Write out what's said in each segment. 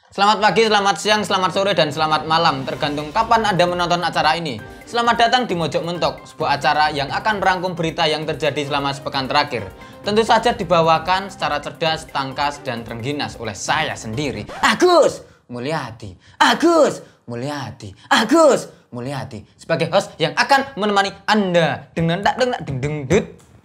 Selamat pagi, selamat siang, selamat sore, dan selamat malam, tergantung kapan Anda menonton acara ini. Selamat datang di Mojok Mentok, sebuah acara yang akan merangkum berita yang terjadi selama sepekan terakhir. Tentu saja dibawakan secara cerdas, tangkas, dan terengginas oleh saya sendiri, Agus Mulyadi. Agus Mulyadi. Agus Mulyadi. Sebagai host yang akan menemani Anda. Deng deng deng deng deng deng.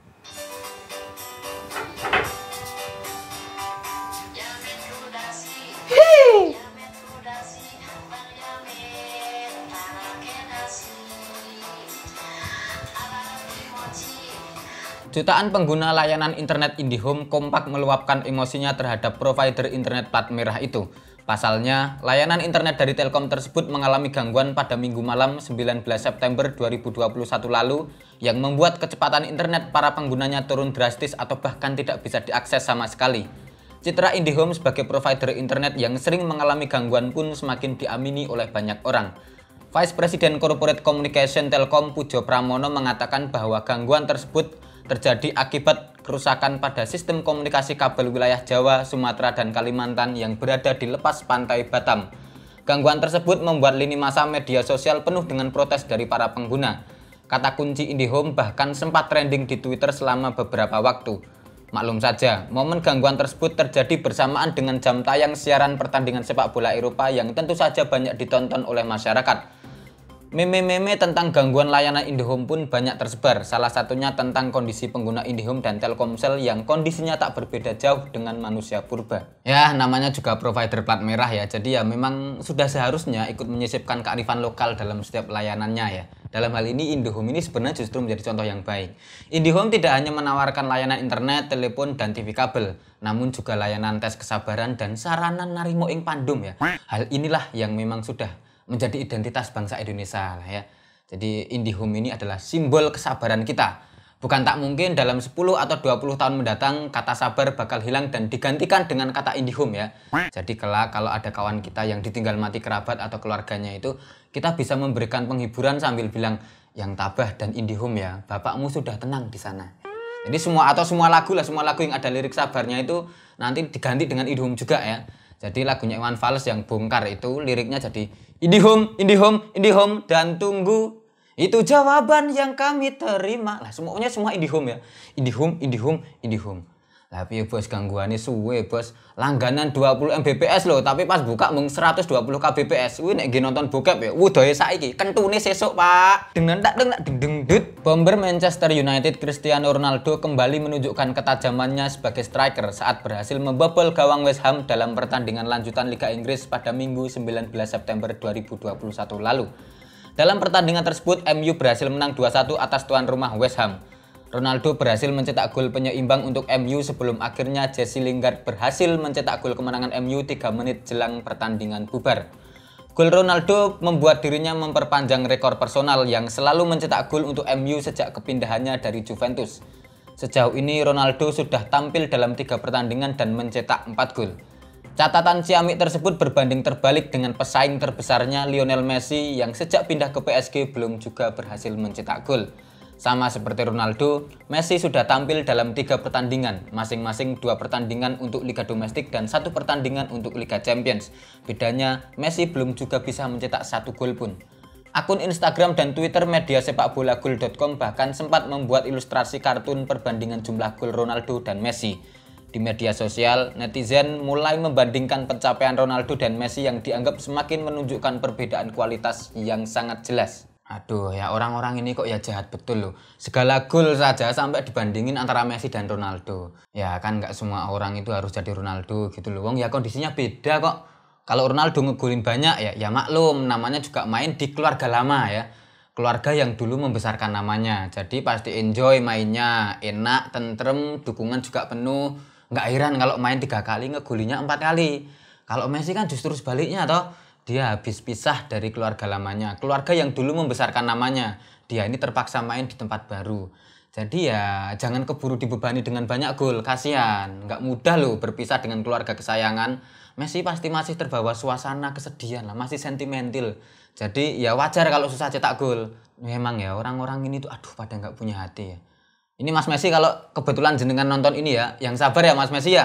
Jutaan pengguna layanan internet IndiHome kompak meluapkan emosinya terhadap provider internet plat merah itu. Pasalnya, layanan internet dari Telkom tersebut mengalami gangguan pada Minggu malam 19 September 2021 lalu yang membuat kecepatan internet para penggunanya turun drastis atau bahkan tidak bisa diakses sama sekali. Citra IndiHome sebagai provider internet yang sering mengalami gangguan pun semakin diamini oleh banyak orang. Vice President Corporate Communication Telkom Pujo Pramono mengatakan bahwa gangguan tersebut terjadi akibat kerusakan pada sistem komunikasi kabel wilayah Jawa, Sumatera, dan Kalimantan yang berada di lepas pantai Batam. Gangguan tersebut membuat lini masa media sosial penuh dengan protes dari para pengguna. Kata kunci IndiHome bahkan sempat trending di Twitter selama beberapa waktu. Maklum saja, momen gangguan tersebut terjadi bersamaan dengan jam tayang siaran pertandingan sepak bola Eropa yang tentu saja banyak ditonton oleh masyarakat. Meme-meme tentang gangguan layanan IndiHome pun banyak tersebar, salah satunya tentang kondisi pengguna IndiHome dan Telkomsel yang kondisinya tak berbeda jauh dengan manusia purba. Ya, namanya juga provider plat merah ya, jadi ya memang sudah seharusnya ikut menyisipkan kearifan lokal dalam setiap layanannya ya. Dalam hal ini IndiHome ini sebenarnya justru menjadi contoh yang baik. IndiHome tidak hanya menawarkan layanan internet, telepon, dan TV kabel, namun juga layanan tes kesabaran dan sarana narimo ing pandum ya. Hal inilah yang memang sudah menjadi identitas bangsa Indonesia lah ya. Jadi IndiHome ini adalah simbol kesabaran kita. Bukan tak mungkin dalam 10 atau 20 tahun mendatang kata sabar bakal hilang dan digantikan dengan kata IndiHome ya. Jadi kelak kalau ada kawan kita yang ditinggal mati kerabat atau keluarganya itu, kita bisa memberikan penghiburan sambil bilang, yang tabah dan IndiHome ya, bapakmu sudah tenang di sana. Jadi semua lagu yang ada lirik sabarnya itu nanti diganti dengan IndiHome juga ya. Jadi lagunya Iwan Fals yang bongkar itu liriknya jadi IndiHome, IndiHome, IndiHome, dan tunggu itu jawaban yang kami terima. Lah semuanya semua IndiHome ya. IndiHome, IndiHome, IndiHome. Tapi bos gangguannya suwe bos. Langganan 20 Mbps loh, tapi pas buka mung 120 Kbps. Wih nek nonton bokep ya. Wudoe saiki kentune sesuk, Pak. Deng tak deng deng deng dut. Bomber Manchester United Cristiano Ronaldo kembali menunjukkan ketajamannya sebagai striker saat berhasil membobol gawang West Ham dalam pertandingan lanjutan Liga Inggris pada Minggu 19 September 2021 lalu. Dalam pertandingan tersebut, MU berhasil menang 2-1 atas tuan rumah West Ham. Ronaldo berhasil mencetak gol penyeimbang untuk MU sebelum akhirnya Jesse Lingard berhasil mencetak gol kemenangan MU 3 menit jelang pertandingan bubar. Gol Ronaldo membuat dirinya memperpanjang rekor personal yang selalu mencetak gol untuk MU sejak kepindahannya dari Juventus. Sejauh ini Ronaldo sudah tampil dalam 3 pertandingan dan mencetak 4 gol. Catatan ciamik tersebut berbanding terbalik dengan pesaing terbesarnya Lionel Messi yang sejak pindah ke PSG belum juga berhasil mencetak gol. Sama seperti Ronaldo, Messi sudah tampil dalam 3 pertandingan, masing-masing 2 pertandingan untuk Liga Domestik dan 1 pertandingan untuk Liga Champions. Bedanya, Messi belum juga bisa mencetak 1 gol pun. Akun Instagram dan Twitter media sepakbolagol.com bahkan sempat membuat ilustrasi kartun perbandingan jumlah gol Ronaldo dan Messi. Di media sosial, netizen mulai membandingkan pencapaian Ronaldo dan Messi yang dianggap semakin menunjukkan perbedaan kualitas yang sangat jelas. Aduh ya orang-orang ini kok ya jahat betul loh. Segala gol saja sampai dibandingin antara Messi dan Ronaldo. Ya kan nggak semua orang itu harus jadi Ronaldo gitu loh. Wong ya kondisinya beda kok. Kalau Ronaldo ngegolin banyak ya maklum namanya juga main di keluarga lama ya. Keluarga yang dulu membesarkan namanya. Jadi pasti enjoy mainnya, enak, tentrem, dukungan juga penuh. Nggak heran kalau main 3 kali ngegolinya 4 kali. Kalau Messi kan justru sebaliknya toh. Dia habis pisah dari keluarga lamanya, keluarga yang dulu membesarkan namanya. Dia ini terpaksa main di tempat baru. Jadi ya jangan keburu dibebani dengan banyak gol, kasihan. Nggak mudah loh berpisah dengan keluarga kesayangan. Messi pasti masih terbawa suasana kesedihan lah, masih sentimental. Jadi ya wajar kalau susah cetak gol. Memang ya orang-orang ini tuh aduh pada nggak punya hati ya. Ini Mas Messi kalau kebetulan jenengan nonton ini ya, yang sabar ya Mas Messi ya.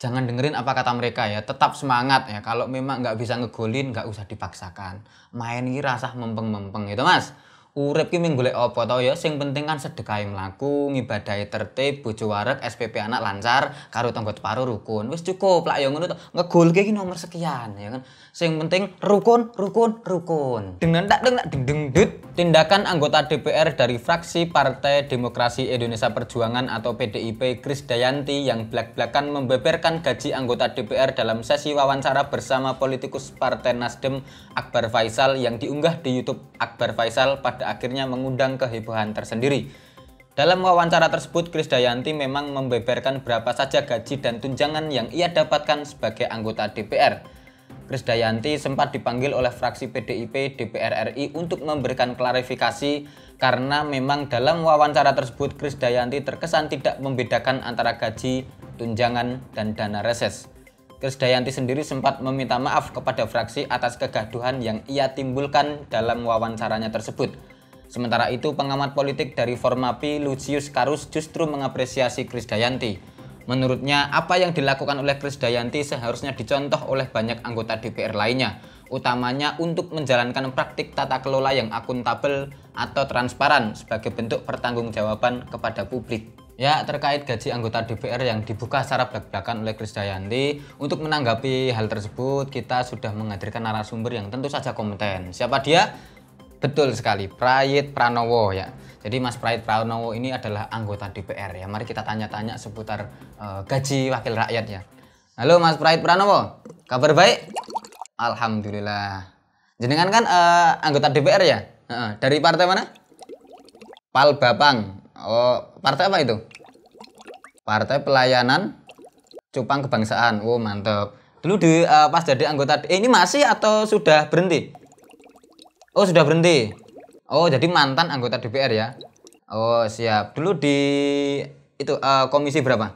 jangan dengerin apa kata mereka ya, tetap semangat ya. Kalau memang nggak bisa ngegolin, nggak usah dipaksakan. Main ini rasah mempeng-mempeng gitu mas. Urip ki mung golek apa to ya, sing penting kan sedekahe mlaku, ngibadahi tertib, bojo wareg, SPP anak lancar, karo tangga teparo rukun. Wis cukup lah ya ngono to. Ngegolke iki nomor sekian ya kan. Sing penting rukun, rukun, rukun. Dengan tak deng deng deng dut. Tindakan anggota DPR dari fraksi Partai Demokrasi Indonesia Perjuangan atau PDIP Krisdayanti yang blak-blakan membeberkan gaji anggota DPR dalam sesi wawancara bersama politikus Partai Nasdem Akbar Faisal yang diunggah di YouTube Akbar Faisal pada akhirnya mengundang kehebohan tersendiri. Dalam wawancara tersebut, Krisdayanti memang membeberkan berapa saja gaji dan tunjangan yang ia dapatkan sebagai anggota DPR. Krisdayanti sempat dipanggil oleh fraksi PDIP DPR RI untuk memberikan klarifikasi karena memang dalam wawancara tersebut Krisdayanti terkesan tidak membedakan antara gaji, tunjangan, dan dana reses. Krisdayanti sendiri sempat meminta maaf kepada fraksi atas kegaduhan yang ia timbulkan dalam wawancaranya tersebut. Sementara itu, pengamat politik dari Formapi Lucius Karus justru mengapresiasi Krisdayanti. Menurutnya, apa yang dilakukan oleh Krisdayanti seharusnya dicontoh oleh banyak anggota DPR lainnya, utamanya untuk menjalankan praktik tata kelola yang akuntabel atau transparan sebagai bentuk pertanggungjawaban kepada publik. Ya, terkait gaji anggota DPR yang dibuka secara blak-blakan oleh Krisdayanti, untuk menanggapi hal tersebut, kita sudah menghadirkan narasumber yang tentu saja kompeten. Siapa dia? Betul sekali, Prayit Pranowo ya. Jadi Mas Prayit Pranowo ini adalah anggota DPR ya. Mari kita tanya-tanya seputar gaji wakil rakyat ya. Halo Mas Prayit Pranowo, kabar baik? Alhamdulillah. Jenengan kan anggota DPR ya? Dari partai mana? Pal Bapang. Oh, partai apa itu? Partai Pelayanan Cupang Kebangsaan. Oh, mantap. Dulu pas jadi anggota ini masih atau sudah berhenti? Oh, sudah berhenti. Oh, jadi mantan anggota DPR ya. Oh, siap. Dulu di itu komisi berapa?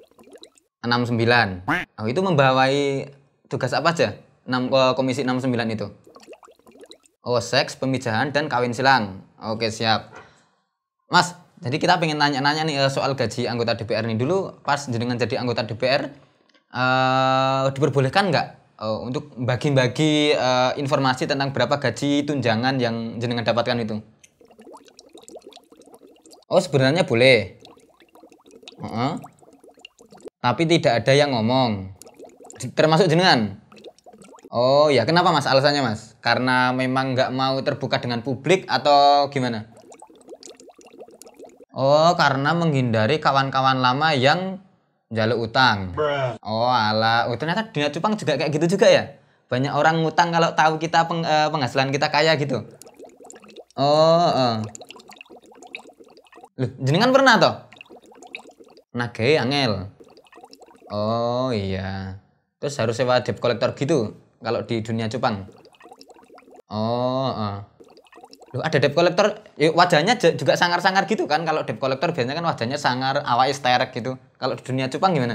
69. Oh, itu membawai tugas apa aja? Komisi 69 itu. Oh, seks, pemijahan, dan kawin silang. Oke, siap. Mas, jadi kita pengen nanya-nanya nih soal gaji anggota DPR nih. Dulu pas jenengan jadi anggota DPR, diperbolehkan nggak untuk bagi-bagi informasi tentang berapa gaji tunjangan yang jenengan dapatkan itu? Oh, sebenarnya boleh. Tapi tidak ada yang ngomong. Termasuk jenengan? Oh ya, kenapa mas? Alasannya mas? Karena memang nggak mau terbuka dengan publik atau gimana? Oh, karena menghindari kawan-kawan lama yang jaluk utang. Oh alah, ternyata dunia cupang juga kayak gitu juga ya? Banyak orang ngutang kalau tahu kita penghasilan kita kaya gitu. Oh, Loh, jenengan pernah toh? Nagih angel. Oh iya. Terus harus sewa debt collector gitu kalau di dunia cupang. Oh, Loh, ada debt collector, wajahnya juga sangar-sangar gitu kan? Kalau debt collector biasanya kan wajahnya sangar, awalnya sterek gitu. Kalau di dunia cupang gimana?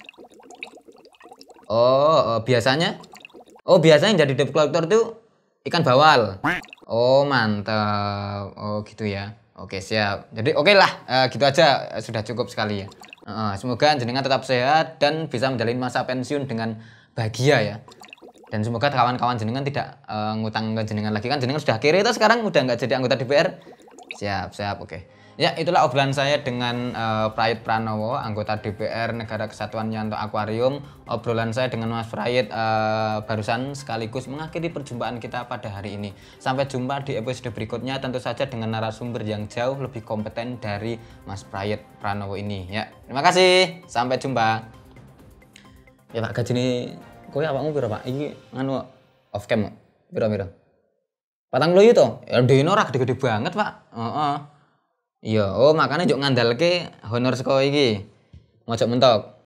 Biasanya? Oh, biasanya jadi debt collector tuh ikan bawal. Oh, mantap. Oh, gitu ya. Oke, siap. Jadi oke lah, gitu aja sudah cukup sekali ya. Semoga jenengan tetap sehat dan bisa menjalani masa pensiun dengan bahagia ya. Dan semoga kawan-kawan jenengan tidak ngutang ke jenengan lagi, kan jenengan sudah kiri itu sekarang udah nggak jadi anggota DPR. Siap, oke. Ya, itulah obrolan saya dengan Prayit Pranowo, anggota DPR Negara Kesatuan Yanto Aquarium. Obrolan saya dengan Mas Prayit barusan sekaligus mengakhiri perjumpaan kita pada hari ini. Sampai jumpa di episode berikutnya, tentu saja dengan narasumber yang jauh lebih kompeten dari Mas Prayit Pranowo ini. Ya, terima kasih. Sampai jumpa. Ya Pak, gaji ini kowe awakmu piro Pak? Iki nganu off cam piro? 40 to? Ya dene ora gede-gede banget, Pak. Heeh. Iya, makanya njuk ngandalke honor saka iki. Mojok mentok.